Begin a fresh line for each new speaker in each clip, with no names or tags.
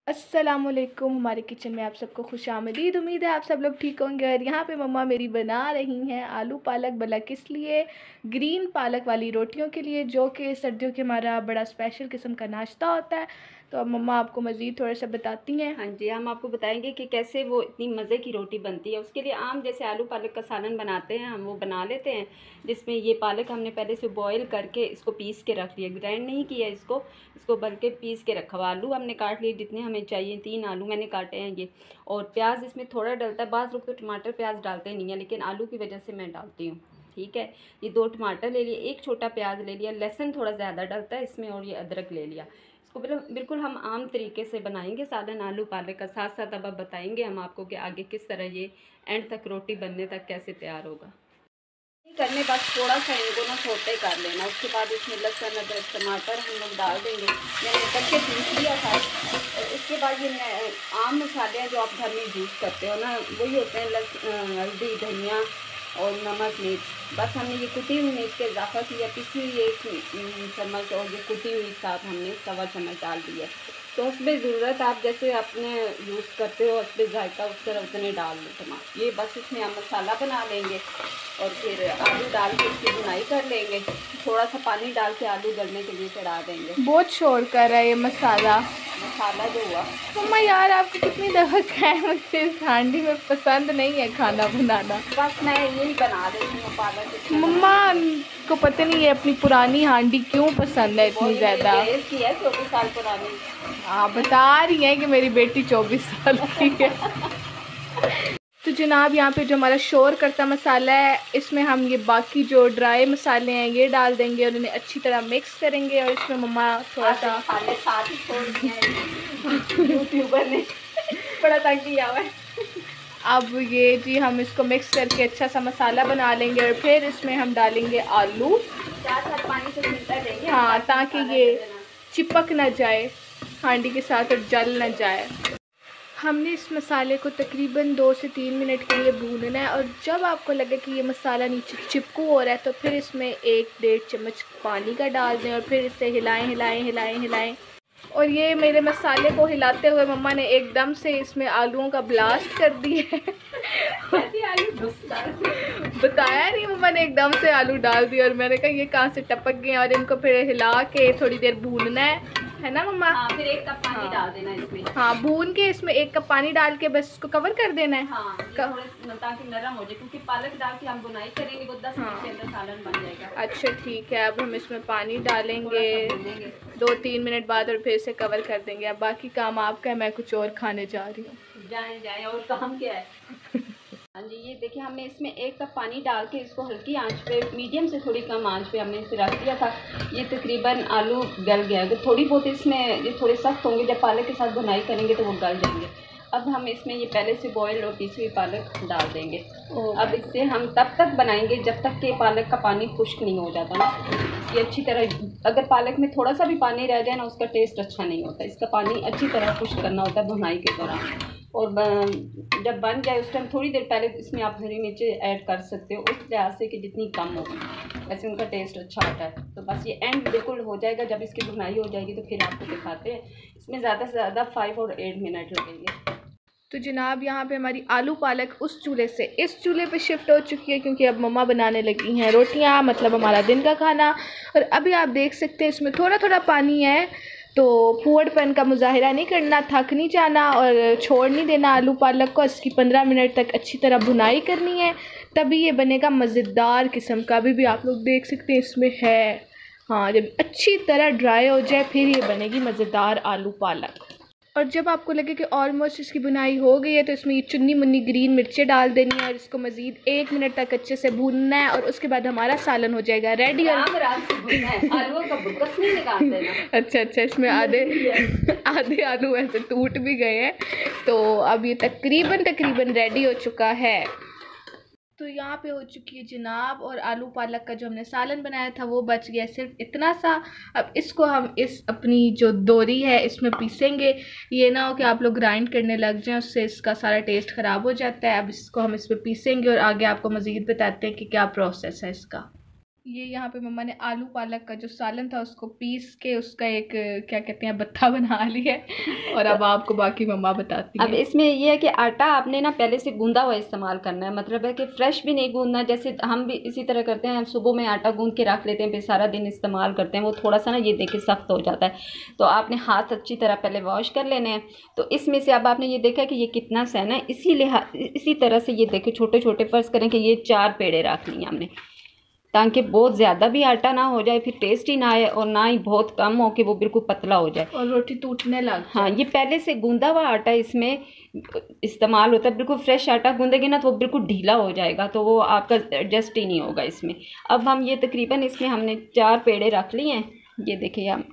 अस्सलामुअलैकुम। हमारे किचन में आप सबको खुशामदीद। उम्मीद है आप सब लोग ठीक होंगे। और यहाँ पे मम्मा मेरी बना रही हैं आलू पालक। भला किस लिए? ग्रीन पालक वाली रोटियों के लिए, जो कि सर्दियों के हमारा बड़ा स्पेशल किस्म का नाश्ता होता है। तो अब मम्मा आपको मज़ीद थोड़ा सा बताती हैं।
हाँ जी, हम आपको बताएंगे कि कैसे वो इतनी मज़े की रोटी बनती है। उसके लिए आम जैसे आलू पालक का सालन बनाते हैं, हम वो बना लेते हैं। जिसमें ये पालक हमने पहले से बॉईल करके इसको पीस के रख लिया, ग्राइंड नहीं किया इसको बल्कि पीस के रखा हुआ। आलू हमने काट लिए जितने हमें चाहिए, 3 आलू मैंने काटे हैं ये। और प्याज इसमें थोड़ा डलता है, बाज़ लोग तो टमाटर प्याज डालते नहीं है, लेकिन आलू की वजह से मैं डालती हूँ। ठीक है, ये 2 टमाटर ले लिए, 1 छोटा प्याज ले लिया, लहसुन थोड़ा ज़्यादा डलता है इसमें, और ये अदरक ले लिया। इसको बिल्कुल हम आम तरीके से बनाएंगे सालन आलू पालक का। साथ साथ अब बताएंगे हम आपको कि आगे किस तरह ये एंड तक रोटी बनने तक कैसे तैयार होगा। करने बस थोड़ा सा इनको ना छोटे कर लेना। उसके बाद इसमें लहसुन अदरक टमाटर हम लोग डाल देंगे, मैंने कच्चे पीस लिया था। और उसके बाद ये आम मसाले हैं जो आप घर में यूज़ करते हो ना, वही होते हैं हल्दी धनिया और नमक मिर्च। बस हमने ये कुटी हुई मिर्च का इजाफा किया, पिसी हुई 1 चम्मच, और ये कुटी हुई साथ हमने 1.25 चम्मच डाल दिया। तो उसमें ज़रूरत आप जैसे अपने यूज़ करते हो उसमें जायका उस तरह उतने डाल लो टमाटर। ये बस इसमें हम मसाला बना लेंगे और फिर आलू डाल के इसकी बुनाई कर लेंगे। थोड़ा सा पानी डाल के आलू गलने के लिए चढ़ा देंगे।
बहुत शोर कर रहा है ये मसाला
जो हुआ।
मम्मा यार, आपको कितनी दफ़ा कहा है मुझे इस हांडी में पसंद नहीं है खाना बनाना।
बस मैं यही बना देती हूँ पालक।
मम्मा को पता नहीं है अपनी पुरानी हांडी क्यों पसंद है इतनी ज़्यादा।
24 साल पुरानी।
हाँ, बता रही हैं कि मेरी बेटी 24 साल की है। तो जनाब, यहाँ पे जो हमारा शोर करता मसाला है, इसमें हम ये बाकी जो ड्राई मसाले हैं ये डाल देंगे और इन्हें अच्छी तरह मिक्स करेंगे। और इसमें मम्मा थोड़ा सा
साथ ही छोड़ दिया है यूट्यूबर ने बड़ा तंग किया हुआ है।
अब ये जी हम इसको मिक्स करके अच्छा सा मसाला बना लेंगे और फिर इसमें हम डालेंगे आलू।
4 पानी से मिलता देंगे,
हाँ, ताकि ये चिपक ना जाए हांडी के साथ और जल ना जाए। हमने इस मसाले को तकरीबन 2 से 3 मिनट के लिए भूनना है। और जब आपको लगे कि ये मसाला नीचे चिपकू हो रहा है तो फिर इसमें 1-1.5 चम्मच पानी का डाल दें और फिर इसे हिलाएं हिलाएं हिलाएं हिलाएं। और ये मेरे मसाले को हिलाते हुए मम्मा ने एकदम से इसमें आलूओं का ब्लास्ट कर दिया है। बताया नहीं, मम्मा ने एकदम से आलू डाल दिए और मैंने कहा ये कहाँ से टपक गए। और इनको फिर हिला के थोड़ी देर भूनना है ना मम्मा?
हाँ, फिर 1 कप पानी डाल देना इसमें।
हाँ, भून के इसमें 1 कप पानी डाल के बस इसको कवर कर देना है।
हाँ, थोड़े ताकि नरम हो जाए, क्योंकि पालक डाल के हम बुनाई करेंगे, वो 10 मिनट के अंदर सालन बन जाएगा।
अच्छा ठीक है, अब हम इसमें पानी डालेंगे 2-3 मिनट बाद और फिर से कवर कर देंगे। अब बाकी काम आपका है, मैं कुछ और खाने जा रही हूँ।
जाए और काम क्या है। हाँ जी, ये देखिए हमने इसमें 1 कप पानी डाल के इसको हल्की आंच पे, मीडियम से थोड़ी कम आंच पे हमने इसे रख दिया था। ये तकरीबन आलू गल गया है। थोड़ी बहुत इसमें ये थोड़े सख्त होंगे, जब पालक के साथ बुनाई करेंगे तो वो गल जाएंगे। अब हम इसमें ये पहले से बॉयल और पीसी हुई पालक डाल देंगे। अब इससे हम तब तक बनाएंगे जब तक कि पालक का पानी खुश्क नहीं हो जाता ना। ये अच्छी तरह, अगर पालक में थोड़ा सा भी पानी रह जाए ना, उसका टेस्ट अच्छा नहीं होता। इसका पानी अच्छी तरह खुश्क करना होता है बुनाई के दौरान। और जब बन जाए उस टाइम थोड़ी देर पहले इसमें आप हरी मिर्चें ऐड कर सकते हो, उस लिहाज से कि जितनी कम हो, वैसे उनका टेस्ट अच्छा आता है। तो बस ये एंड बिल्कुल हो जाएगा, जब इसकी बुनाई हो जाएगी तो फिर आपको दिखाते हैं। इसमें ज़्यादा से ज़्यादा 5 और 8 मिनट लगेंगे।
तो जनाब, यहाँ पे हमारी आलू पालक उस चूल्हे से इस चूल्हे पे शिफ्ट हो चुकी है, क्योंकि अब मम्मा बनाने लगी हैं रोटियाँ, मतलब हमारा दिन का खाना। और अभी आप देख सकते हैं इसमें थोड़ा थोड़ा पानी है, तो फुहड़पन का मुजाहिरा नहीं करना, थक नहीं जाना और छोड़ नहीं देना आलू पालक को। इसकी 15 मिनट तक अच्छी तरह भुनाई करनी है, तभी ये बनेगा मज़ेदार किस्म का। अभी भी आप लोग देख सकते हैं इसमें है। हाँ, जब अच्छी तरह ड्राई हो जाए फिर ये बनेगी मज़ेदार आलू पालक। और जब आपको लगे कि ऑलमोस्ट इसकी बुनाई हो गई है तो इसमें ये चुन्नी मुन्नी ग्रीन मिर्चें डाल देनी है और इसको मज़ीद 1 मिनट तक अच्छे से भूनना है। और उसके बाद हमारा सालन हो जाएगा रेडी। और अच्छा, इसमें आधे आलू ऐसे टूट भी गए हैं। तो अब ये तकरीबन रेडी हो चुका है। तो यहाँ पे हो चुकी है जनाब, और आलू पालक का जो हमने सालन बनाया था वो बच गया सिर्फ इतना सा। अब इसको हम इस अपनी जो दोरी है इसमें पीसेंगे। ये ना हो कि आप लोग ग्राइंड करने लग जाएं, उससे इसका सारा टेस्ट ख़राब हो जाता है। अब इसको हम इसमें पीसेंगे और आगे आपको मज़ीद बताते हैं कि क्या प्रोसेस है इसका। ये यहाँ पे मम्मा ने आलू पालक का जो सालन था उसको पीस के उसका एक क्या कहते हैं भत्ता बना लिया है। और अब आपको बाकी मम्मा बताती
अब
है।
इसमें ये है कि आटा आपने ना पहले से गूंदा हुआ इस्तेमाल करना है, मतलब है कि फ्रेश भी नहीं गूंदना। जैसे हम भी इसी तरह करते हैं, हम सुबह में आटा गूंद के रख लेते हैं, फिर सारा दिन इस्तेमाल करते हैं, वो थोड़ा सा ना ये देखिए सख्त हो जाता है। तो आपने हाथ अच्छी तरह पहले वॉश कर लेने हैं। तो इसमें से अब आपने ये देखा कि ये कितना सहना है, इसी तरह से ये देखिए छोटे छोटे फर्ज करें कि ये 4 पेड़े रख लिए हमने, ताकि बहुत ज़्यादा भी आटा ना हो जाए, फिर टेस्ट ही ना आए, और ना ही बहुत कम हो कि वो बिल्कुल पतला हो जाए
और रोटी टूटने लग जाए।
हाँ, ये पहले से गूंदा हुआ आटा इसमें इस्तेमाल होता है। बिल्कुल फ्रेश आटा गूंदेगी ना तो वो बिल्कुल ढीला हो जाएगा, तो वो आपका एडजस्ट ही नहीं होगा इसमें। अब हम ये तकरीबन इसमें हमने 4 पेड़े रख लिए हैं, ये देखिए हम।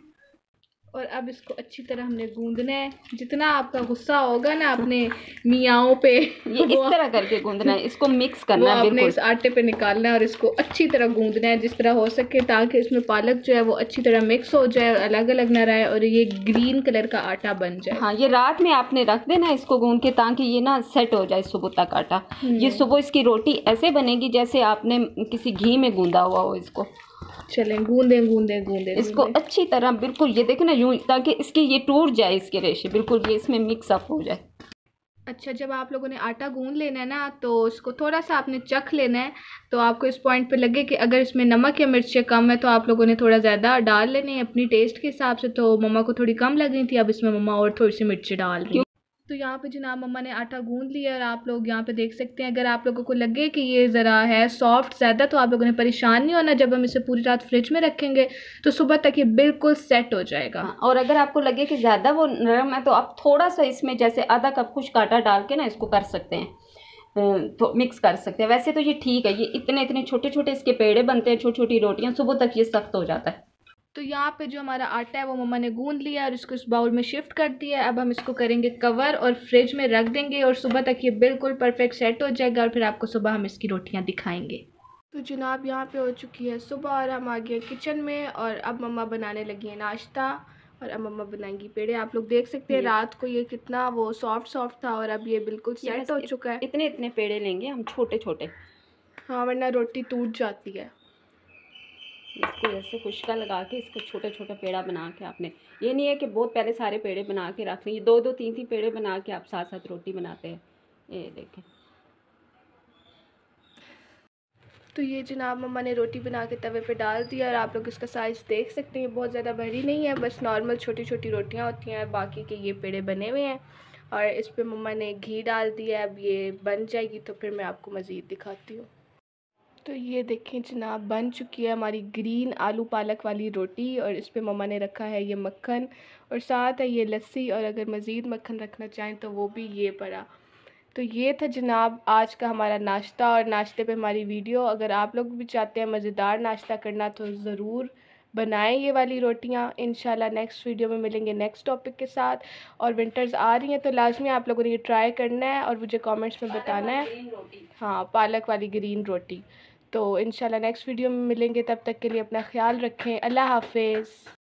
और अब इसको अच्छी तरह हमने गूंदना है। जितना आपका गुस्सा होगा ना अपने मियाओं पे,
ये इस तरह करके गूंदना है, इसको मिक्स करना है
आपने
बिल्कुल।
इस आटे पे निकालना है और इसको अच्छी तरह गूंदना है जिस तरह हो सके, ताकि इसमें पालक जो है वो अच्छी तरह मिक्स हो जाए और अलग अलग ना रहे और ये ग्रीन कलर का आटा बन जाए।
हाँ, ये रात में आपने रख देना इसको गूंद के, ताकि ये ना सेट हो जाए सुबह तक आटा। ये सुबह इसकी रोटी ऐसे बनेगी जैसे आपने किसी घी में गूंदा हुआ हो इसको।
चलें गूंदे गूंदे गूंदे
इसको अच्छी तरह बिल्कुल ये देखें ना यूं, ताकि इसके ये टूट जाए, इसके रेशे बिल्कुल ये इसमें मिक्स अप हो जाए।
अच्छा, जब आप लोगों ने आटा गूंद लेना है ना तो इसको थोड़ा सा आपने चख लेना है। तो आपको इस पॉइंट पे लगे कि अगर इसमें नमक या मिर्चें कम है तो आप लोगों ने थोड़ा ज़्यादा डाल लेने हैं अपनी टेस्ट के हिसाब से। तो मम्मा को थोड़ी कम लग रही थी, अब इसमें मम्मा और थोड़ी सी मिर्ची डाल रही है। तो यहाँ पे जनाब मम्मा ने आटा गूंद लिया और आप लोग यहाँ पे देख सकते हैं। अगर आप लोगों को लगे कि ये ज़रा है सॉफ्ट ज़्यादा तो आप लोगों ने परेशान नहीं होना। जब हम इसे पूरी रात फ्रिज में रखेंगे तो सुबह तक ये बिल्कुल सेट हो जाएगा।
हाँ, और अगर आपको लगे कि ज़्यादा वो नरम है तो आप थोड़ा सा इसमें जैसे आधा कप खुश्क आटा डाल के ना इसको कर सकते हैं, तो मिक्स कर सकते हैं। वैसे तो ये ठीक है, ये इतने इतने छोटे छोटे इसके पेड़े बनते हैं, छोटी छोटी रोटियाँ, सुबह तक ये सख्त हो जाता है।
तो यहाँ पे जो हमारा आटा है वो मम्मा ने गूंद लिया और इसको इस बाउल में शिफ्ट कर दिया। अब हम इसको करेंगे कवर और फ्रिज में रख देंगे और सुबह तक ये बिल्कुल परफेक्ट सेट हो जाएगा और फिर आपको सुबह हम इसकी रोटियाँ दिखाएंगे। तो जनाब यहाँ पे हो चुकी है सुबह और हम आ गए किचन में और अब मम्मा बनाने लगी है नाश्ता और अब मम्मा बनाएंगी पेड़े। आप लोग देख सकते हैं रात को ये कितना वो सॉफ्ट था और अब ये बिल्कुल सेट हो चुका है।
इतने इतने पेड़े लेंगे हम, छोटे छोटे।
हाँ, वरना रोटी टूट जाती है।
इसको ऐसे खुश्का लगा के इसको छोटा छोटा पेड़ा बना के आपने, ये नहीं है कि बहुत पहले सारे पेड़े बना के रख लें, ये 2 2 3 3 पेड़े बना के आप साथ साथ रोटी बनाते हैं। ये देखें।
तो ये जनाब मम्मा ने रोटी बना के तवे पे डाल दिया और आप लोग इसका साइज़ देख सकते हैं। बहुत ज़्यादा बड़ी नहीं है, बस नॉर्मल छोटी छोटी रोटियां होती हैं। बाकी के ये पेड़े बने हुए हैं और इस पे मम्मा ने घी डाल दिया। अब ये बन जाएगी तो फिर मैं आपको मज़ीद दिखाती हूँ। तो ये देखें जनाब बन चुकी है हमारी ग्रीन आलू पालक वाली रोटी और इस पे मम्मा ने रखा है ये मक्खन और साथ है ये लस्सी, और अगर मज़ीद मक्खन रखना चाहें तो वो भी ये पड़ा। तो ये था जनाब आज का हमारा नाश्ता और नाश्ते पे हमारी वीडियो। अगर आप लोग भी चाहते हैं मज़ेदार नाश्ता करना तो ज़रूर बनाएं ये वाली रोटियां। इंशाल्लाह नेक्स्ट वीडियो में मिलेंगे नेक्स्ट टॉपिक के साथ। और विंटर्स आ रही हैं तो लाजमी आप लोगों ने ये ट्राई करना है और मुझे कमेंट्स में बताना है। हाँ, पालक वाली ग्रीन रोटी। तो इंशाल्लाह नेक्स्ट वीडियो में मिलेंगे, तब तक के लिए अपना ख्याल रखें। अल्लाह हाफिज़।